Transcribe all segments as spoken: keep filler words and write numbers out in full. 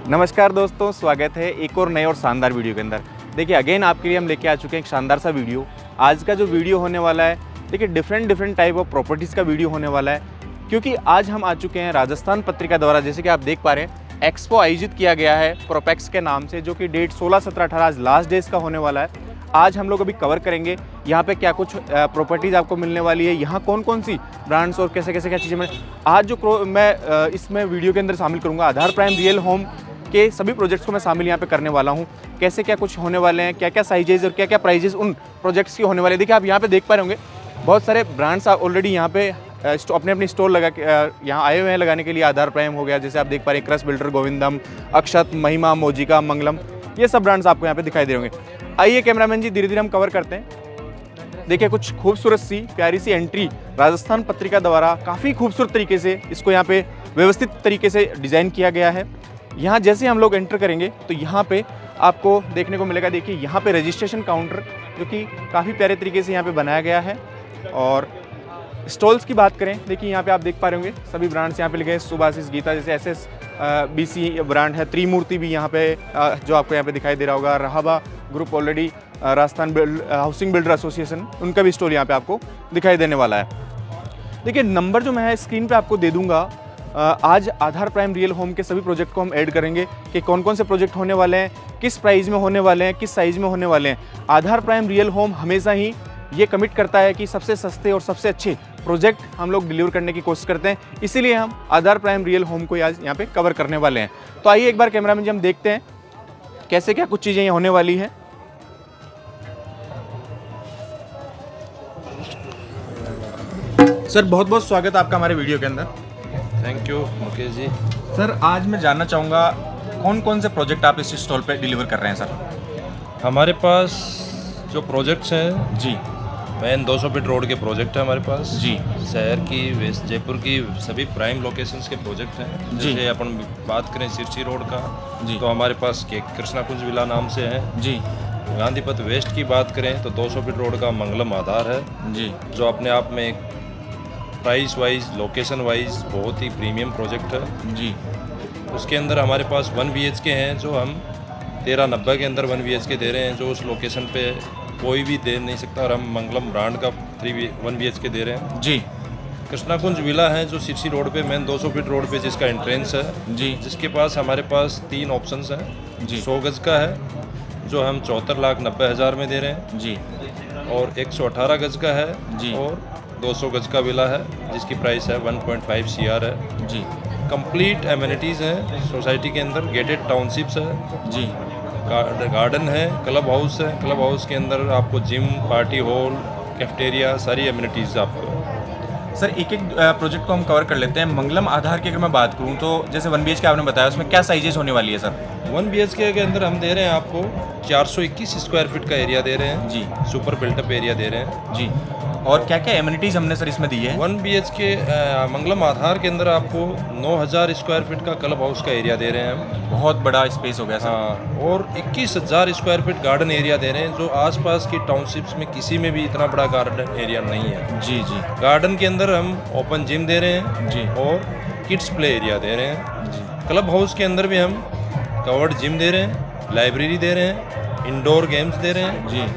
नमस्कार दोस्तों, स्वागत है एक और नए और शानदार वीडियो के अंदर। देखिए अगेन आपके लिए हम लेके आ चुके हैं एक शानदार सा वीडियो। आज का जो वीडियो होने वाला है, देखिए different different type of properties का वीडियो होने वाला है, क्योंकि आज हम आ चुके हैं राजस्थान पत्रिका द्वारा, जैसे कि आप देख पा रहे हैं, एक्सपो आयोजित किया गया है प्रोपेक्स के नाम से, जो कि डेट सोलह सत्रह अठारह आज लास्ट डेज का होने वाला है। आज हम लोग अभी कवर करेंगे यहाँ पे क्या कुछ प्रॉपर्टीज़ आपको मिलने वाली है, यहाँ कौन कौन सी ब्रांड्स और कैसे कैसे क्या चीज़ें मैं आज जो मैं इसमें वीडियो के अंदर शामिल करूँगा। आधार प्राइम रियल होम के सभी प्रोजेक्ट्स को मैं शामिल यहाँ पे करने वाला हूँ। कैसे क्या कुछ होने वाले हैं, क्या क्या साइजेज और क्या क्या प्राइजेस उन प्रोजेक्ट्स की होने वाले हैं। देखिए आप यहाँ पे देख पा रहे होंगे बहुत सारे ब्रांड्स ऑलरेडी यहाँ पे अपने अपने स्टोर लगा के यहाँ आए हुए हैं लगाने के लिए। आधार प्राइम हो गया, जैसे आप देख पा रहे हैं क्रश बिल्डर, गोविंदम, अक्षत, महिमा, मोजिका, मंगलम, ये सब ब्रांड्स आपको यहाँ पे दिखाई दे होंगे। आइए कैमरामैन जी धीरे धीरे हम कवर करते हैं। देखिए कुछ खूबसूरत सी प्यारी सी एंट्री राजस्थान पत्रिका द्वारा काफ़ी खूबसूरत तरीके से इसको यहाँ पे व्यवस्थित तरीके से डिज़ाइन किया गया है। यहाँ जैसे हम लोग एंटर करेंगे तो यहाँ पे आपको देखने को मिलेगा, देखिए यहाँ पे रजिस्ट्रेशन काउंटर जो कि काफ़ी प्यारे तरीके से यहाँ पे बनाया गया है। और स्टॉल्स की बात करें, देखिए यहाँ पे आप देख पा रहे होंगे सभी ब्रांड्स यहाँ पे लिखे हैं, सुभाषिस, गीता, जैसे S S B C brand है, त्रिमूर्ति भी यहाँ पे जो आपको यहाँ पे दिखाई दे रहा होगा, रहाबा group already Rajasthan build housing builder association, उनका भी स्टॉल यहाँ पे आपको दिखाई देने वाला है। देखिए नंबर जो मैं स्क्रीन पे आपको दे दूंगा, आज आधार प्राइम रियल होम के सभी प्रोजेक्ट को हम ऐड करेंगे कि कौन कौन से प्रोजेक्ट होने वाले हैं, किस प्राइस में होने वाले हैं, किस साइज़ में होने वाले हैं। आधार प्राइम रियल होम हमेशा ही ये कमिट करता है कि सबसे सस्ते और सबसे अच्छे प्रोजेक्ट हम लोग डिलीवर करने की कोशिश करते हैं, इसीलिए हम आधार प्राइम रियल होम को आज यहाँ पे कवर करने वाले हैं। तो आइए एक बार कैमरामैन जी हम देखते हैं कैसे क्या कुछ चीज़ें होने वाली हैं। सर बहुत बहुत स्वागत आपका हमारे वीडियो के अंदर। Thank you Mukesh ji. Sir आज मैं जानना चाहूँगा कौन कौन से प्रोजेक्ट आप इस स्टॉल पे डिलीवर कर रहे हैं सर? हमारे पास जो प्रोजेक्ट्स हैं जी, मैन दो सौ फीट रोड के प्रोजेक्ट हैं हमारे पास जी, शहर की, वेस्ट जयपुर की सभी प्राइम लोकेशंस के प्रोजेक्ट हैं। जी, जैसे अपन बात करें सिरसी रोड का जी, तो हमारे पास के कृष्णा कुंज विला नाम से है। जी, गांधीपथ वेस्ट की बात करें तो दो सौ फीट रोड का मंगलम आधार है, जी, जो जो अपने आप में एक प्राइस वाइज लोकेशन वाइज बहुत ही प्रीमियम प्रोजेक्ट है। जी, उसके अंदर हमारे पास वन बी एच के हैं जो हम तेरह नब्बे के अंदर वन बी एच के दे रहे हैं, जो उस लोकेशन पे कोई भी दे नहीं सकता, और हम मंगलम ब्रांड का three one B H K दे रहे हैं। जी, कृष्णा कुंज विला है जो सिरसी रोड पे मेन दो सौ फीट रोड पे जिसका एंट्रेंस है, जी, जिसके पास हमारे पास तीन ऑप्शंस हैं। जी, सौ गज का है जो हम चौहत्तर लाख नब्बे हज़ार में दे रहे हैं, जी, और एक सौ अठारह गज का है, जी, और दो सौ गज का विला है जिसकी प्राइस है one point five C R है। जी, कंप्लीट एमिनिटीज़ हैं सोसाइटी के अंदर, गेटेड टाउनशिप्स है, जी, गार्डन है, क्लब हाउस है, क्लब हाउस के अंदर आपको जिम, पार्टी हॉल, कैफेटेरिया, सारी एमिनिटीज़ आपको। सर एक एक प्रोजेक्ट को हम कवर कर लेते हैं। मंगलम आधार की अगर मैं बात करूं तो जैसे वन बी एच के आपने बताया, उसमें क्या साइजेस होने वाली है सर? वन बी एच के अंदर हम दे रहे हैं आपको चार सौ इक्कीस स्क्वायर फीट का एरिया दे रहे हैं जी, सुपर बिल्टअप एरिया दे रहे हैं जी। और क्या क्या एमिनिटीज़ हमने सर इसमें दी है? वन बी एच के मंगलम आधार के अंदर आपको नौ हज़ार स्क्वायर फीट का क्लब हाउस का एरिया दे रहे हैं हम, बहुत बड़ा स्पेस हो गया सर। हाँ, और इक्कीस हज़ार स्क्वायर फीट गार्डन एरिया दे रहे हैं, जो आसपास की टाउनशिप्स में किसी में भी इतना बड़ा गार्डन एरिया नहीं है। जी, जी, गार्डन के अंदर हम ओपन जिम दे रहे हैं जी, और किड्स प्ले एरिया दे रहे हैं। जी, क्लब हाउस के अंदर भी हम कवर्ड जिम दे रहे हैं, लाइब्रेरी दे रहे हैं, इंडोर गेम्स दे रहे हैं, जी,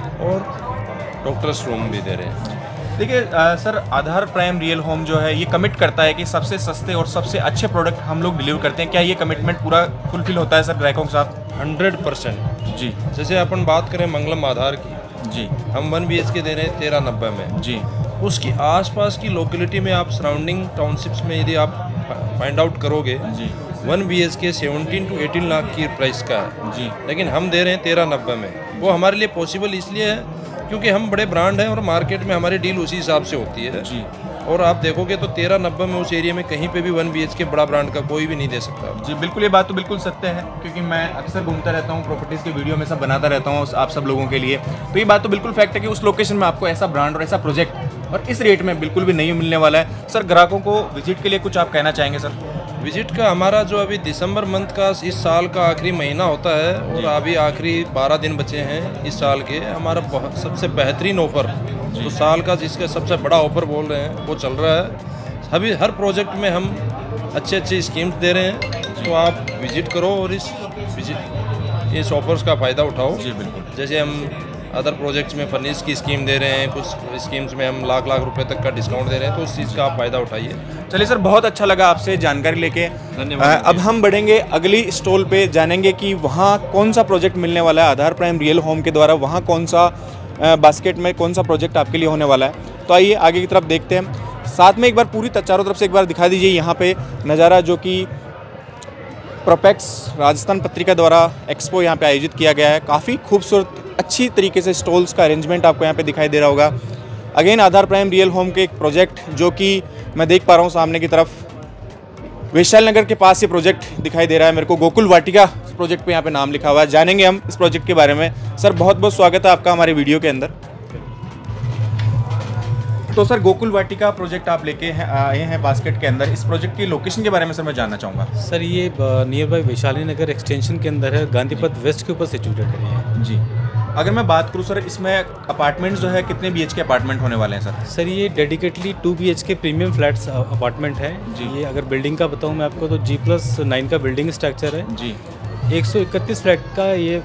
और डॉक्टर्स रूम भी दे रहे हैं। देखिए sir Aadhaar prime real home जो है ये कमिट करता है कि सबसे सस्ते और सबसे अच्छे प्रोडक्ट हम लोग डिलीवर करते हैं। क्या ये कमिटमेंट पूरा फुलफिल होता है सर ग्राहकों के साथ? हंड्रेड परसेंट जी, जैसे अपन बात करें मंगलम आधार की, जी, हम वन बी एच के दे रहे हैं तेरह नब्बे में। जी, उसकी आसपास की लोकेलिटी में आप सराउंडिंग टाउनशिप्स में यदि आप फाइंड आउट करोगे, जी, one B H K seventeen to eighteen lakh की प्राइस का है, जी, लेकिन हम दे रहे हैं तेरह नब्बे में। वो हमारे लिए पॉसिबल इसलिए है क्योंकि हम बड़े ब्रांड हैं और मार्केट में हमारी डील उसी हिसाब से होती है। जी, और आप देखोगे तो तेरह नब्बे में उस एरिया में कहीं पे भी वन बी एच के बड़ा ब्रांड का कोई भी नहीं दे सकता। जी, बिल्कुल ये बात तो बिल्कुल सत्य है, क्योंकि मैं अक्सर घूमता रहता हूँ, प्रॉपर्टीज़ के वीडियो में सब बनाता रहता हूँ आप सब लोगों के लिए। तो ये बात तो बिल्कुल फैक्ट है कि उस लोकेशन में आपको ऐसा ब्रांड और ऐसा प्रोजेक्ट और इस रेट में बिल्कुल भी नहीं मिलने वाला है। सर ग्राहकों को विजिट के लिए कुछ आप कहना चाहेंगे सर? विजिट का हमारा जो अभी दिसंबर मंथ का इस साल का आखिरी महीना होता है, और अभी आखिरी बारह दिन बचे हैं इस साल के, हमारा बहुत सबसे बेहतरीन ऑफर तो साल का जिसका सबसे बड़ा ऑफर बोल रहे हैं वो चल रहा है। अभी हर प्रोजेक्ट में हम अच्छे अच्छे स्कीम्स दे रहे हैं, तो आप विजिट करो और इस विजिट इस ऑफर्स का फ़ायदा उठाओ। जी बिल्कुल। जैसे हम अदर प्रोजेक्ट्स में फर्निश की स्कीम दे रहे हैं, कुछ स्कीम्स में हम लाख लाख रुपए तक का डिस्काउंट दे रहे हैं, तो उस चीज़ का आप फ़ायदा उठाइए। चलिए सर, बहुत अच्छा लगा आपसे जानकारी लेके। धन्यवाद। अब हम बढ़ेंगे अगली स्टॉल पे, जानेंगे कि वहाँ कौन सा प्रोजेक्ट मिलने वाला है आधार प्राइम रियल होम के द्वारा, वहाँ कौन सा बास्केट में कौन सा प्रोजेक्ट आपके लिए होने वाला है। तो आइए आगे की तरफ देखते हैं। साथ में एक बार पूरी चारों तरफ से एक बार दिखा दीजिए यहाँ पे नज़ारा, जो कि प्रोपेक्स राजस्थान पत्रिका द्वारा एक्सपो यहाँ पे आयोजित किया गया है। काफ़ी खूबसूरत अच्छी तरीके से स्टॉल्स का अरेंजमेंट आपको यहाँ पे दिखाई दे रहा होगा। Again Aadhaar prime real home के एक प्रोजेक्ट जो कि मैं देख पा रहा हूँ सामने की तरफ, वैशाली नगर के पास ये प्रोजेक्ट दिखाई दे रहा है मेरे को। गोकुल वाटिका इस प्रोजेक्ट पे यहाँ पे नाम लिखा हुआ है। जानेंगे हम इस प्रोजेक्ट के बारे में। सर बहुत बहुत स्वागत है आपका हमारे वीडियो के अंदर। तो सर गोकुल वाटिका प्रोजेक्ट आप लेके आए हैं बास्केट के अंदर, इस प्रोजेक्ट की लोकेशन के बारे में सर मैं जानना चाहूँगा। सर ये nearby Vaishali Nagar extension के अंदर है, गांधी पथ वेस्ट के ऊपर सिचुएटेड है जी। अगर मैं बात करूँ सर, इसमें अपार्टमेंट्स जो है कितने बी एच के अपार्टमेंट होने वाले हैं सर? सर ये dedicatedly two B H K premium flats apartment है जी। ये अगर बिल्डिंग का बताऊँ मैं आपको तो जी प्लस नाइन का बिल्डिंग स्ट्रक्चर है जी। एक सौ इकतीस फ्लैट का ये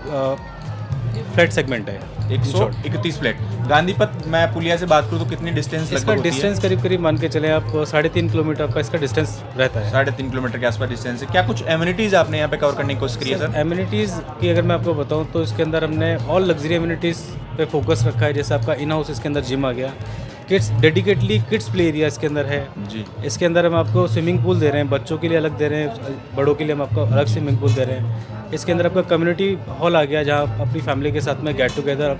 फ्लैट सेगमेंट है। एक सौ इकतीस फ्लैट। गांधी पथ मैं पुलिया से बात करूँ तो कितनी डिस्टेंस इसका डिस्टेंस करीब करीब मान के चले आप साढ़े तीन किलोमीटर का इसका डिस्टेंस रहता है। साढ़े तीन किलोमीटर के आसपास डिस्टेंस है। क्या कुछ एमिनिटीज़ आपने यहाँ पे कवर करने की कोशिश करी है सर? एमिनिटीज़ की अगर मैं आपको बताऊँ तो इसके अंदर हमने ऑल लग्जरी एमिनिटीज़ पे फोकस रखा है। जैसे आपका इन हाउस इसके अंदर जिम आ गया, kids dedicatedly kids play area इसके अंदर है जी। इसके अंदर हम आपको स्विमिंग पूल दे रहे हैं, बच्चों के लिए अलग दे रहे हैं, बड़ों के लिए हम आपको अलग स्विमिंग पूल दे रहे हैं। इसके अंदर आपका कम्युनिटी हॉल आ गया जहाँ आप अपनी फैमिली के साथ में गेट टुगेदर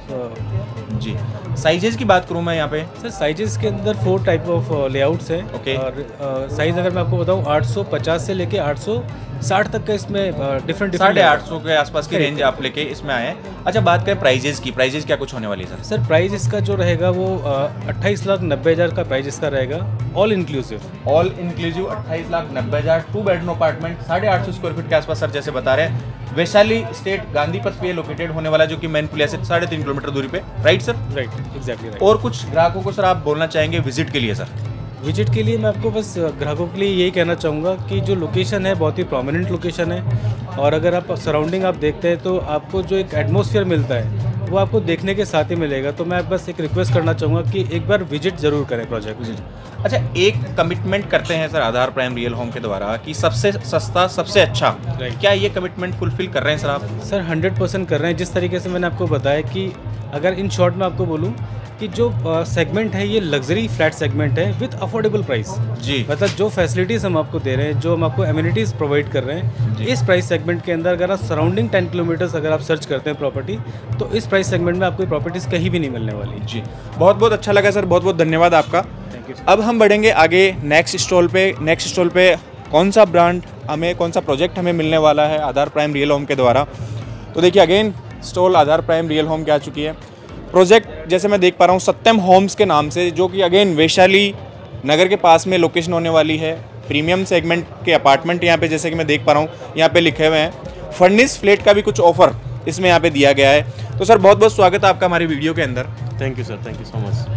आप जी। साइजेस की बात करूँ मैं यहाँ पे सर, साइजेस के अंदर फोर टाइप ऑफ लेआउट्स हैं। ओके। और साइज़ अगर मैं आपको बताऊँ आठ सौ पचास से लेके आठ सौ साठ तक का इसमें डिफरेंट साढ़े आठ सौ के आसपास की रेंज आप लेके इसमें आए हैं। अच्छा, बात करें प्राइजेस की, प्राइजेस क्या कुछ होने वाली है सर? सर प्राइस इसका जो रहेगा वो अट्ठाईस लाख नब्बे हज़ार का प्राइस इसका रहेगा, ऑल इंक्लूसिव। ऑल इंक्लूसिव अट्ठाईस लाख नब्बे हज़ार, टू बेडरूम अपार्टमेंट, साढ़े आठ सौ स्क्वायर फीट के आसपास सर जैसे बता रहे हैं। वैशाली स्टेट गांधी पथ पे लोकेटेड होने वाला, जो कि मेन पुलिया से साढ़े तीन किलोमीटर दूरी पे, right sir? Right, exactly right. और कुछ ग्राहकों को सर आप बोलना चाहेंगे विजिट के लिए सर? विजिट के लिए मैं आपको बस ग्राहकों के लिए यही कहना चाहूँगा कि जो लोकेशन है बहुत ही प्रोमिनेंट लोकेशन है, और अगर आप सराउंडिंग आप देखते हैं तो आपको जो एक एटमॉस्फेयर मिलता है वो आपको देखने के साथ ही मिलेगा। तो मैं बस एक रिक्वेस्ट करना चाहूँगा कि एक बार विजिट जरूर करें प्रोजेक्ट विजिट। अच्छा, एक कमिटमेंट करते हैं sir Aadhaar prime real home के द्वारा कि सबसे सस्ता सबसे अच्छा, क्या ये कमिटमेंट फुलफिल कर रहे हैं सर आप? सर हंड्रेड परसेंट कर रहे हैं। जिस तरीके से मैंने आपको बताया कि अगर इन शॉर्ट में आपको बोलूँ कि जो सेगमेंट है ये लग्जरी फ्लैट सेगमेंट है विद अफोर्डेबल प्राइस जी। मतलब जो फैसिलिटीज़ हम आपको दे रहे हैं, जो हम आपको एमिनिटीज़ प्रोवाइड कर रहे हैं इस प्राइस सेगमेंट के अंदर, अगर आप सराउंडिंग टेन किलोमीटर्स अगर आप सर्च करते हैं प्रॉपर्टी, तो इस प्राइस सेगमेंट में आपको प्रॉपर्टीज़ कहीं भी नहीं मिलने वाली जी। बहुत बहुत अच्छा लगा सर, बहुत बहुत धन्यवाद आपका। Thank you. अब हम बढ़ेंगे आगे नेक्स्ट स्टॉल पे। नेक्स्ट स्टॉल पे कौन सा ब्रांड हमें, कौन सा प्रोजेक्ट हमें मिलने वाला है आधार प्राइम रियल होम के द्वारा। तो देखिए again stall Aadhaar prime real home के आ चुकी है। प्रोजेक्ट जैसे मैं देख पा रहा हूँ सत्यम होम्स के नाम से, जो कि अगेन वैशाली नगर के पास में लोकेशन होने वाली है। प्रीमियम सेगमेंट के अपार्टमेंट यहाँ पे जैसे कि मैं देख पा रहा हूँ यहाँ पे लिखे हुए हैं। फर्निश फ्लैट का भी कुछ ऑफर इसमें यहाँ पे दिया गया है। तो सर बहुत बहुत स्वागत है आपका हमारे वीडियो के अंदर। Thank you sir, thank you so much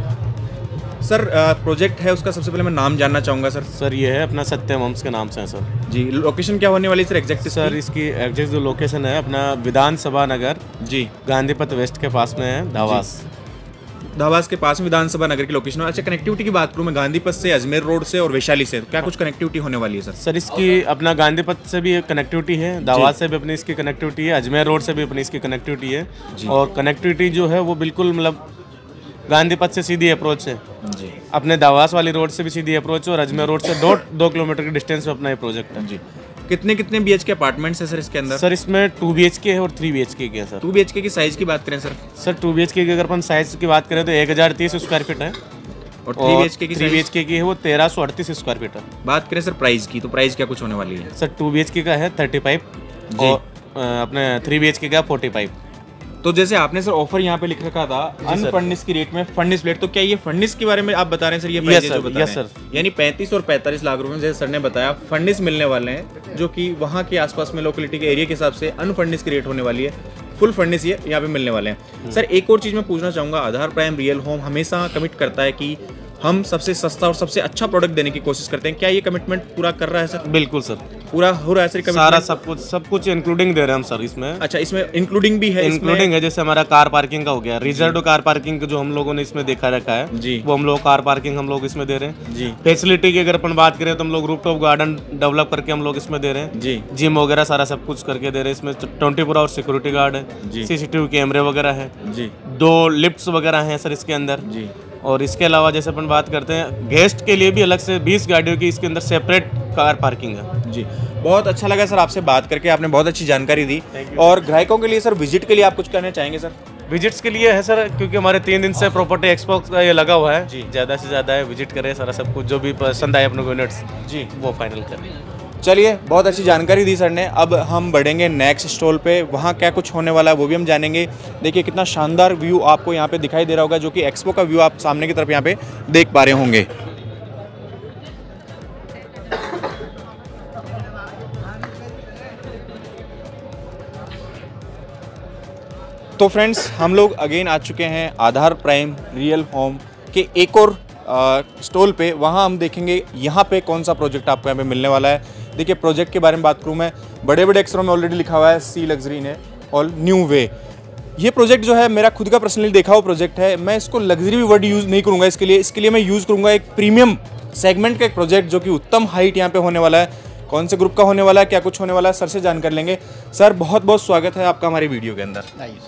sir. Project है उसका सबसे पहले मैं नाम जानना चाहूँगा सर। सर ये है अपना सत्यम होम्स के नाम से है सर जी। लोकेशन क्या होने वाली सर एग्जैक्ट? सर इसकी एग्जैक्ट जो लोकेशन है अपना विधानसभा नगर जी, गांधी पथ वेस्ट के पास में है, धावास। धावास के पास में विधानसभा नगर की लोकेशन है। अच्छा, कनेक्टिविटी की बात करूँ मैं गांधी पथ से, अजमेर रोड से और वैशाली से, तो क्या कुछ कनेक्टिविटी होने वाली है सर? सर इसकी अपना गांधी पथ से भी कनेक्टिविटी है, धावास से भी अपनी इसकी कनेक्टिविटी है, अजमेर रोड से भी अपनी इसकी कनेक्टिविटी है। और कनेक्टिविटी जो है वो बिल्कुल मतलब गांधी पथ से सीधी अप्रोच है जी। अपने धावास वाली रोड से भी सीधी अप्रोच है, और अजमेर रोड से दो दो किलोमीटर के डिस्टेंस पे अपना ये प्रोजेक्ट है जी। कितने कितने बी एच के अपार्टमेंट्स है सर इसके अंदर? सर इसमें टू बी एच के है और थ्री बी एच के है sir. Two B H K की साइज की बात करें sir? Sir two B H K की अगर अपन साइज की बात करें तो एक हज़ार तीस स्क्वायर फीट है, और थ्री बी एच के की थ्री बी एच के की है वो तेरह सौ अड़तीस स्क्वायर फीट है। बात करें सर प्राइस की, तो प्राइस क्या कुछ होने वाली है? सर टू बी एच के का है थर्टी फाइव और अपने थ्री बी एच के का फोर्टी फाइव। तो जैसे आपने सर ऑफर यहाँ पे लिख रखा था अनफर्निश की रेट में फर्निश फ्लैट, तो क्या ये फर्निश के बारे में आप बता रहे हैं सर? ये प्राइस जो बता रहे हैं यानी पैंतीस और पैंतालीस लाख रुपए जैसे सर ने बताया फर्निश मिलने वाले हैं, जो कि वहाँ के आसपास में लोकेलिटी के एरिया के हिसाब से अनफर्निश की रेट होने वाली है। फुल फर्निश ये यहाँ पे मिलने वाले हैं। सर एक और चीज़ मैं पूछना चाहूँगा, आधार प्राइम रियल होम हमेशा कमिट करता है कि हम सबसे सस्ता और सबसे अच्छा प्रोडक्ट देने की कोशिश करते हैं। क्या ये कमिटमेंट पूरा कर रहा है सर? बिल्कुल सर, पूरा हो रहा है सर सारा कमिटमेंट? सब कुछ सब कुछ इंक्लूडिंग दे रहे हैं हम सर इसमें। अच्छा, इसमें इंक्लूडिंग भी है? इंक्लूडिंग है, जैसे हमारा कार पार्किंग का हो गया, रिजर्व कार पार्किंग जो हम लोगों ने इसमें देखा रखा है जी, वो हम लोग कार पार्किंग हम लोग इसमें दे रहे हैं जी। फैसिलिटी की अगर अपन बात करें तो हम लोग रूफटॉप गार्डन डेवलप करके हम लोग इसमें दे रहे हैं जी, जिम वगैरह सारा सब कुछ करके दे रहे हैं। इसमें twenty four hour security guard है, जी, सीसीटीवी कैमरे वगैरह है जी, दो लिफ्ट्स वगैरह हैं सर इसके अंदर जी। और इसके अलावा जैसे अपन बात करते हैं गेस्ट के लिए भी अलग से बीस गाड़ियों की इसके अंदर सेपरेट कार पार्किंग है जी। बहुत अच्छा लगा सर आपसे बात करके, आपने बहुत अच्छी जानकारी दी। और ग्राहकों के लिए सर विजिट के लिए आप कुछ कहना चाहेंगे सर? विजिट्स के लिए है सर, क्योंकि हमारे तीन दिन से प्रॉपर्टी एक्सपो का ये लगा हुआ है जी। ज़्यादा से ज़्यादा है, विजिट करें सारा सब कुछ जो भी पसंद आए अपने को यूनिट्स जी, वो फाइनल करें। चलिए, बहुत अच्छी जानकारी दी सर ने। अब हम बढ़ेंगे नेक्स्ट स्टॉल पे, वहाँ क्या कुछ होने वाला है वो भी हम जानेंगे। देखिए कितना शानदार व्यू आपको यहाँ पे दिखाई दे रहा होगा, जो कि एक्सपो का व्यू आप सामने की तरफ यहाँ पे देख पा रहे होंगे। तो फ्रेंड्स, हम लोग अगेन आ चुके हैं आधार प्राइम रियल होम के एक और स्टॉल पे। वहाँ हम देखेंगे यहाँ पे कौन सा प्रोजेक्ट आपको यहाँ पे मिलने वाला है। देखिए, प्रोजेक्ट के बारे में बात करूँ मैं, बड़े बड़े अक्षरों में ऑलरेडी लिखा हुआ है सी लग्जरी ने और न्यू वे। ये प्रोजेक्ट जो है मेरा खुद का पर्सनली देखा हुआ प्रोजेक्ट है। मैं इसको लग्जरी भी वर्ड यूज़ नहीं करूँगा इसके लिए इसके लिए मैं यूज़ करूँगा एक प्रीमियम सेगमेंट का एक प्रोजेक्ट, जो कि उत्तम हाइट यहाँ पे होने वाला है। कौन से ग्रुप का होने वाला है, क्या कुछ होने वाला है, सर से जानकर लेंगे। सर, बहुत बहुत स्वागत है आपका हमारी वीडियो के अंदर।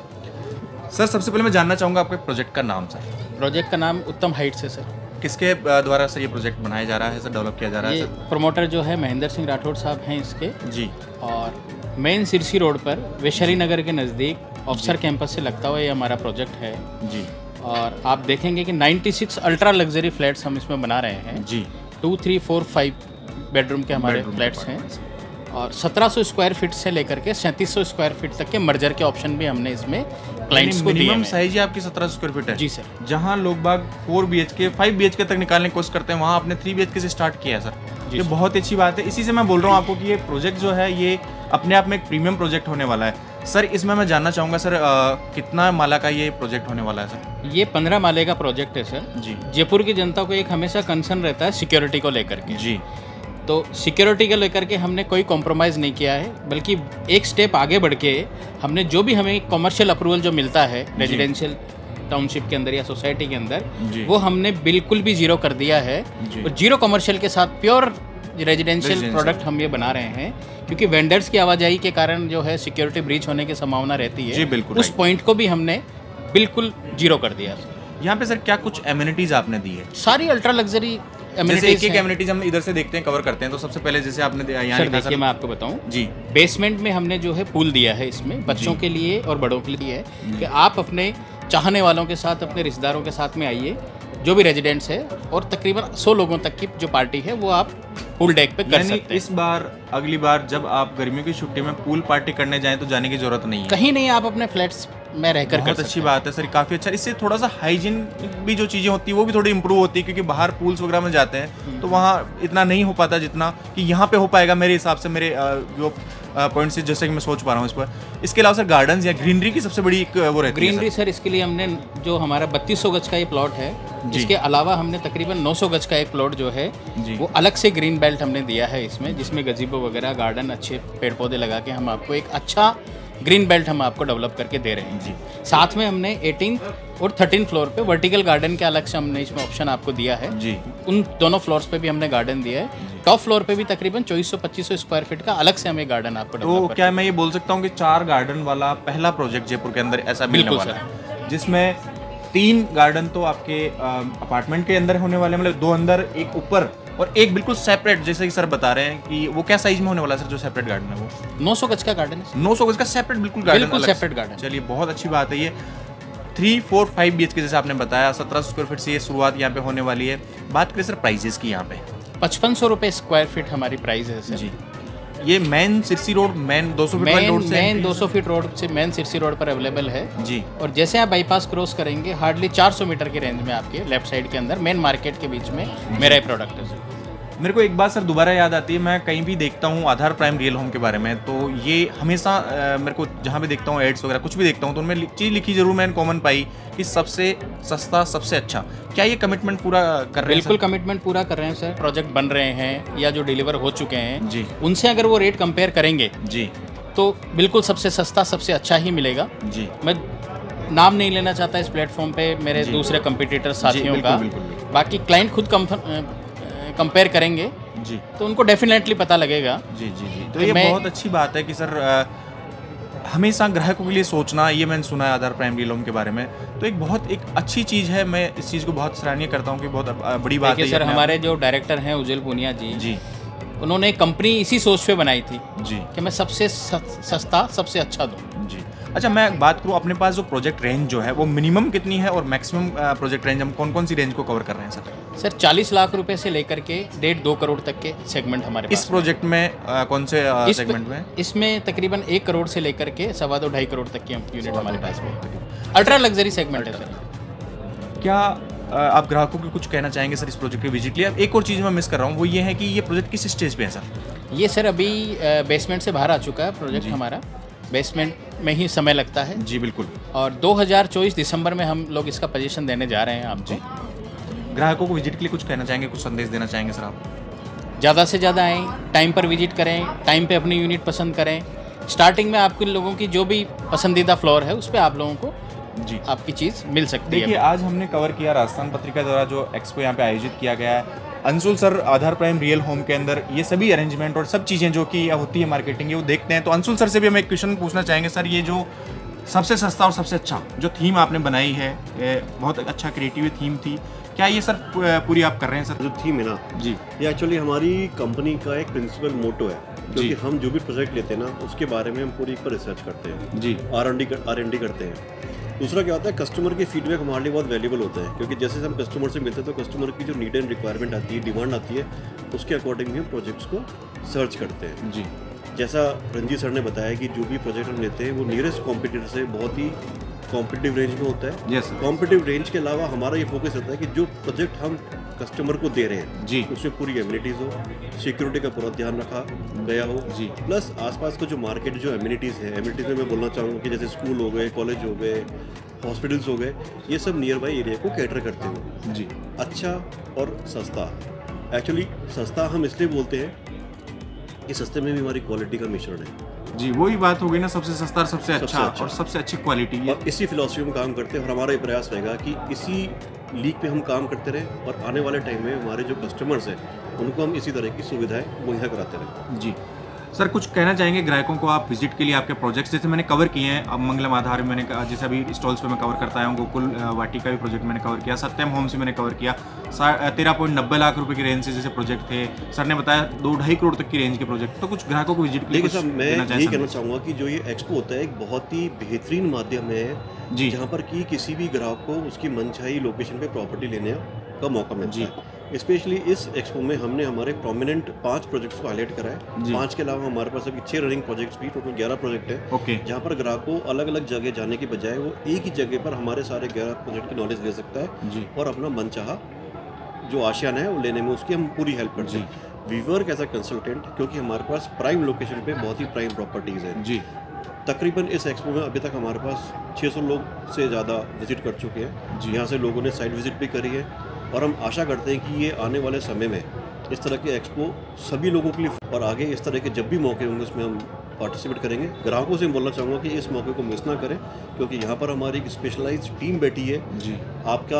सर, सबसे पहले मैं जानना चाहूँगा आपके प्रोजेक्ट का नाम। सर, प्रोजेक्ट का नाम उत्तम हाइट्स है सर। किसके द्वारा सर ये प्रोजेक्ट बनाया जा रहा है, सर डेवलप किया जा रहा है? ये सर, प्रमोटर जो है महेंद्र सिंह राठौड़ साहब हैं इसके जी। और मेन सिरसी रोड पर वैशाली नगर के नज़दीक ऑफिसर कैंपस से लगता हुआ ये हमारा प्रोजेक्ट है जी। और आप देखेंगे कि छियानवे अल्ट्रा लग्जरी फ्लैट्स हम इसमें बना रहे हैं जी। Two three four five bedroom के हमारे फ्लैट्स हैं और सत्रह सौ स्क्वायर फीट से लेकर के सैंतीस सौ स्क्वायर फीट तक के मर्जर के ऑप्शन भी हमने इसमें क्लाइंट्स को दिए हैं। मिनिमम साइज ही आपकी सत्रह स्क्वायर फीट है? जी सर। जहाँ लोग बाग four B H K five B H K तक निकालने की कोशिश करते हैं, वहाँ आपने थ्री बी एच के से स्टार्ट किया है सर। ये बहुत अच्छी बात है। इसी से मैं बोल रहा हूँ आपको कि ये प्रोजेक्ट जो है ये अपने आप में एक प्रीमियम प्रोजेक्ट होने वाला है। सर, इसमें मैं जानना चाहूँगा सर, आ, कितना माला का ये प्रोजेक्ट होने वाला है सर? ये पंद्रह माले का प्रोजेक्ट है सर जी। जयपुर की जनता को एक हमेशा कंसर्न रहता है सिक्योरिटी को लेकर के जी। तो सिक्योरिटी को लेकर के हमने कोई कॉम्प्रोमाइज़ नहीं किया है, बल्कि एक स्टेप आगे बढ़ के हमने जो भी हमें कमर्शियल अप्रूवल जो मिलता है रेजिडेंशियल टाउनशिप के अंदर या सोसाइटी के अंदर, वो हमने बिल्कुल भी जीरो कर दिया है। और जीरो कमर्शियल के साथ प्योर रेजिडेंशियल प्रोडक्ट हम ये बना रहे हैं, क्योंकि वेंडर्स की आवाजाही के कारण जो है सिक्योरिटी ब्रीच होने की संभावना रहती है। जी, बिल्कुल। उस पॉइंट को भी हमने बिल्कुल जीरो कर दिया। यहाँ पे सर क्या कुछ एमिनिटीज आपने दी है? सारी अल्ट्रा लग्जरी जैसे एक एक एमिनिटीज हम इधर से देखते हैं, कवर करते हैं। तो सबसे पहले जैसे आपने यहाँ सर देखिए, मैं आपको बताऊं जी। बेसमेंट में हमने जो है पूल दिया है, इसमें बच्चों के लिए और बड़ों के लिए है कि आप अपने चाहने वालों के साथ, अपने रिश्तेदारों के साथ में आइए, जो भी रेजिडेंट्स है, और तकरीबन सौ लोगों तक की जो पार्टी है वो आप पूल डेक पे कर सकते हैं। इस बार अगली बार जब आप गर्मियों की छुट्टी में पूल पार्टी करने जाएं तो जाने की जरूरत नहीं है, कहीं नहीं, आप अपने फ्लैट्स में रहकर कर बहुत अच्छी बात है सर, काफ़ी अच्छा। इससे थोड़ा सा हाइजीन भी जो चीज़ें होती है वो भी थोड़ी इंप्रूव होती है, क्योंकि बाहर पूल्स वगैरह में जाते हैं तो वहाँ इतना नहीं हो पाता जितना कि यहाँ पे हो पाएगा मेरे हिसाब से, मेरे जो पॉइंट से जैसे कि मैं सोच पा रहा हूँ इस पर। इसके अलावा सर गार्डन्स या ग्रीनरी की सबसे बड़ी एक वो रहती है ग्रीनरी सर, इसके लिए हमने जो हमारा बत्तीस सौ गज का ये प्लॉट है, इसके अलावा हमने तकरीबन नौ सौ गज का एक प्लॉट जो है वो अलग से ग्रीन बेल्ट हमने दिया है इसमें, जिसमें गजीबो वगैरह गार्डन अच्छे पेड़ पौधे लगा के हम आपको एक अच्छा ग्रीन बेल्ट हम आपको डेवलप करके दे रहे हैं जी। साथ में हमने एटीन्थ और थर्टीन फ्लोर पे वर्टिकल गार्डन के अलग से हमने इसमें ऑप्शन आपको दिया है जी। उन दोनों फ्लोर्स पे भी हमने गार्डन दिया है। टॉप फ्लोर पे भी तकरीबन चौबीस सौ पच्चीस सौ स्क्वायर फीट का अलग से हमें गार्डन आपको तो क्या मैं ये बोल सकता हूँ कि चार गार्डन वाला पहला प्रोजेक्ट जयपुर के अंदर ऐसा मिलने वाला है, जिसमें तीन गार्डन तो आपके अपार्टमेंट के अंदर होने वाले, मतलब दो अंदर एक ऊपर और एक बिल्कुल सेपरेट, जैसे कि सर बता रहे हैं कि वो क्या साइज में होने वाला है सर जो सेपरेट गार्डन है? वो नौ सौ गज का गार्डन है। नौ सौ गज का सेपरेट बिल्कुल गार्डन, बिल्कुल सेपरेट गार्डन। चलिए, बहुत अच्छी बात है। ये three four five B H K जैसे आपने बताया, सत्रह सौ स्क्वायर फीट से ये शुरुआत यहाँ पे होने वाली है। बात करें सर प्राइजेस की, यहाँ पे पचपन सौ रुपये स्क्वायर फीट हमारी प्राइस है सर जी। ये मेन सिरसी रोड, मेन दो सौ फीट वाली रोड से मेन दो सौ फीट रोड से मेन सिरसी रोड पर अवेलेबल है जी। और जैसे आप बाईपास क्रॉस करेंगे हार्डली चार सौ मीटर की रेंज में आपके लेफ्ट साइड के अंदर मेन मार्केट के बीच में मेरा ही प्रोडक्ट है सर। मेरे को एक बात सर दोबारा याद आती है, मैं कहीं भी देखता हूँ आधार प्राइम रियल होम के बारे में, तो ये हमेशा अ, मेरे को जहाँ भी देखता हूँ एड्स वगैरह कुछ भी देखता हूँ तो उनमें चीज़ लिखी जरूर मैंने कॉमन पाई कि सबसे सस्ता सबसे अच्छा। क्या ये कमिटमेंट पूरा कर रहे हैं? बिल्कुल कमिटमेंट पूरा कर रहे हैं सर। प्रोजेक्ट बन रहे हैं या जो डिलीवर हो चुके हैं जी उनसे अगर वो रेट कंपेयर करेंगे जी तो बिल्कुल सबसे सस्ता सबसे अच्छा ही मिलेगा। जी मैं नाम नहीं लेना चाहता इस प्लेटफॉर्म पे मेरे दूसरे कंपटीटर साथियों बिल्कुल, का, बिल्कुल, बिल्कुल। बाकी क्लाइंट खुद कंपेयर करेंगे जी तो उनको डेफिनेटली पता लगेगा। जी जी जी तो कि ये मैं- बहुत अच्छी बात है कि सर अ, हमेशा ग्राहकों के लिए सोचना, ये मैंने सुना है आधार प्राइम रियल होम के बारे में, तो एक बहुत एक अच्छी चीज़ है। मैं इस चीज़ को बहुत सराहनीय करता हूँ कि बहुत अ, बड़ी बात है देखिए ये सर, अपने आप हमारे जो डायरेक्टर हैं उज्जवल पूनिया जी में। जी उन्होंने एक कंपनी इसी सोच पे बनाई थी जी कि मैं सबसे स- सस्ता सबसे अच्छा दूँ। जी अच्छा, मैं बात करूँ अपने पास जो प्रोजेक्ट रेंज जो है वो मिनिमम कितनी है और मैक्सिमम प्रोजेक्ट रेंज हम कौन कौन सी रेंज को कवर कर रहे हैं सर? सर चालीस लाख रुपए से लेकर के डेढ़ दो करोड़ तक के सेगमेंट हमारे इस पास प्रोजेक्ट में अ, कौन से इस सेगमेंट में? इसमें तकरीबन एक करोड़ से लेकर के सवा दो ढाई करोड़ तक की यूनिट हमारे पास में अल्ट्रा लग्जरी सेगमेंट है सर। क्या अ, आप ग्राहकों को कुछ कहना चाहेंगे सर इस प्रोजेक्ट के विजिट के लिए? अब एक और चीज़ मैं मिस कर रहा हूँ, वो ये है कि ये प्रोजेक्ट किस स्टेज पे है सर? ये सर अभी बेसमेंट से बाहर आ चुका है प्रोजेक्ट हमारा। बेसमेंट में ही समय लगता है जी बिल्कुल। और दो हज़ार चौबीस दिसंबर में हम लोग इसका पोजीशन देने जा रहे हैं आपको। ग्राहकों को विजिट के लिए कुछ कहना चाहेंगे, कुछ संदेश देना चाहेंगे सर आप? ज़्यादा से ज़्यादा आएँ, टाइम पर विजिट करें, टाइम पे अपनी यूनिट पसंद करें। स्टार्टिंग में आपके लोगों की जो भी पसंदीदा फ्लोर है उस पर आप लोगों को जी आपकी चीज़ मिल सकती देखिए, है। आज हमने कवर किया राजस्थान पत्रिका द्वारा जो एक्सपो यहाँ पे आयोजित किया गया है। Anshul sir Aadhaar prime real home के अंदर ये सभी अरेंजमेंट और सब चीज़ें जो कि होती है मार्केटिंग ये वो देखते हैं। तो अंशुल सर से भी हम एक क्वेश्चन पूछना चाहेंगे सर, ये जो सबसे सस्ता और सबसे अच्छा जो थीम आपने बनाई है, ये बहुत अच्छा क्रिएटिव थीम थी, क्या ये सर पूरी आप कर रहे हैं सर? जो थीम है ना जी ये एक्चुअली हमारी कंपनी का एक प्रिंसिपल मोटो है, क्योंकि जी। हम जो भी प्रोजेक्ट लेते हैं ना उसके बारे में हम पूरी एक रिसर्च करते हैं, जी R and D R and D करते हैं। दूसरा क्या होता है, कस्टमर के फीडबैक हमारे लिए बहुत वैल्यूबल होता है, क्योंकि जैसे हम कस्टमर से मिलते हैं तो कस्टमर की जो नीड एंड रिक्वायरमेंट आती है, डिमांड आती है, उसके अकॉर्डिंग भी हम प्रोजेक्ट्स को सर्च करते हैं। जी जैसा रंजीत सर ने बताया कि जो भी प्रोजेक्ट हम लेते हैं वो नियरेस्ट कॉम्पिटिटर से बहुत ही कॉम्पिटिटिव रेंज में होता है। यस कॉम्पिटिटिव रेंज के अलावा हमारा ये फोकस रहता है कि जो प्रोजेक्ट हम कस्टमर को दे रहे हैं जी उसमें पूरी एमिनिटीज़ हो, सिक्योरिटी का पूरा ध्यान रखा गया हो जी। प्लस आसपास का जो मार्केट जो एमिनिटीज़ है, एमिनिटीज़ में मैं बोलना चाहूँगा कि जैसे स्कूल हो गए, कॉलेज हो गए, हॉस्पिटल्स हो गए, ये सब नियर बाई एरिया को कैटर करते हुए जी अच्छा और सस्ता। एक्चुअली सस्ता हम इसलिए बोलते हैं कि सस्ते में भी हमारी क्वालिटी का मिश्रण है, जी वही बात हो गई ना, सबसे सस्ता और सबसे सबसे अच्छा अच्छा। और सबसे अच्छी क्वालिटी है। और इसी फिलॉसफी में काम करते हैं और हमारा ये प्रयास रहेगा कि इसी लीग पे हम काम करते रहें और आने वाले टाइम में हमारे जो कस्टमर्स हैं उनको हम इसी तरह की सुविधाएं मुहैया कराते रहें। जी सर, कुछ कहना चाहेंगे ग्राहकों को आप विजिट के लिए? आपके प्रोजेक्ट्स जैसे मैंने कवर किए हैं, अब मंगलम आधार में मैंने कहा, जैसे अभी स्टॉल्स पे मैं कवर करता आया हूँ, गोकुल अ, वाटिका भी प्रोजेक्ट मैंने कवर किया, सत्यम होम से मैंने कवर किया, तेरह पॉइंट नब्बे लाख रुपए की रेंज से जैसे प्रोजेक्ट थे, सर ने बताया दो ढाई करोड़ तक की रेंज के प्रोजेक्ट। तो कुछ ग्राहकों को विजिट के लिए देखिए कुछ साहब, मैं देना चाहें ये कहना संदेश? चाहूँगा कि जो ये एक्सपो होता है एक बहुत ही बेहतरीन माध्यम है जी जहाँ पर कि किसी भी ग्राहक को उसकी मनचाही लोकेशन पे प्रॉपर्टी लेने का मौका मिलता जी। है। स्पेशली इस एक्सपो में हमने हमारे प्रोमिनेंट पांच प्रोजेक्ट्स को हाईलाइट करा जी। है। पांच के अलावा हमारे पास अभी छह रनिंग प्रोजेक्ट्स भी, टोटल ग्यारह प्रोजेक्ट है, ओके जहाँ पर ग्राहक को अलग अलग जगह जाने की बजाय वो एक ही जगह पर हमारे सारे ग्यारह प्रोजेक्ट की नॉलेज ले सकता है जी और अपना मनचाहा जो आशियाना है वो लेने में उसकी हम पूरी हेल्प करते हैं। We work as a consultant, क्योंकि हमारे पास प्राइम लोकेशन पे बहुत ही प्राइम प्रॉपर्टीज़ हैं। जी तकरीबन इस एक्सपो में अभी तक हमारे पास छह सौ लोग से ज़्यादा विजिट कर चुके हैं। जी। यहाँ से लोगों ने साइट विजिट भी करी है और हम आशा करते हैं कि ये आने वाले समय में इस तरह के एक्सपो सभी लोगों के लिए और आगे इस तरह के जब भी मौके होंगे उसमें हम पार्टिसिपेट करेंगे। ग्राहकों से मैं बोलना चाहूँगा कि इस मौके को मिस ना करें, क्योंकि यहाँ पर हमारी एक स्पेशलाइज्ड टीम बैठी है, जी आपका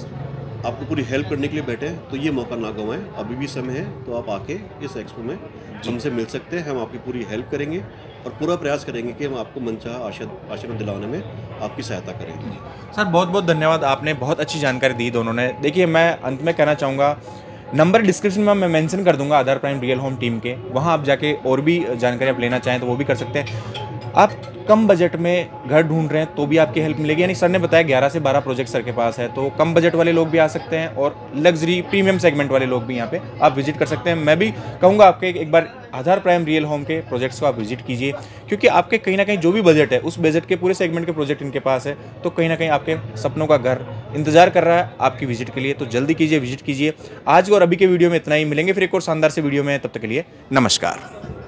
आपको पूरी हेल्प करने के लिए बैठे हैं, तो ये मौका ना गंवाएं। अभी भी समय है, तो आप आके इस एक्सपो में हमसे मिल सकते हैं। हम आपकी पूरी हेल्प करेंगे और पूरा प्रयास करेंगे कि हम आपको मनचाहा आशीर्वाद दिलाने में आपकी सहायता करेंगे। सर, बहुत बहुत धन्यवाद, आपने बहुत अच्छी जानकारी दी दोनों ने। देखिए, मैं अंत में कहना चाहूँगा, नंबर डिस्क्रिप्शन में मैं मेंशन कर दूंगा Aadhaar prime real home team के, वहाँ आप जाके और भी जानकारी आप लेना चाहें तो वो भी कर सकते हैं। आप कम बजट में घर ढूंढ रहे हैं तो भी आपकी हेल्प मिलेगी। यानी सर ने बताया ग्यारह से बारह प्रोजेक्ट सर के पास है, तो कम बजट वाले लोग भी आ सकते हैं और लग्जरी प्रीमियम सेगमेंट वाले लोग भी यहाँ पे आप विजिट कर सकते हैं। मैं भी कहूँगा आपके एक बार आधार प्राइम रियल होम के प्रोजेक्ट्स को आप विजिट कीजिए, क्योंकि आपके कहीं ना कहीं जो भी बजट है उस बजट के पूरे सेगमेंट के प्रोजेक्ट इनके पास है, तो कहीं ना कहीं आपके सपनों का घर इंतजार कर रहा है आपकी विजिट के लिए। तो जल्दी कीजिए, विजिट कीजिए। आज और अभी के वीडियो में इतना ही, मिलेंगे फिर एक और शानदार से वीडियो में, तब तक के लिए नमस्कार।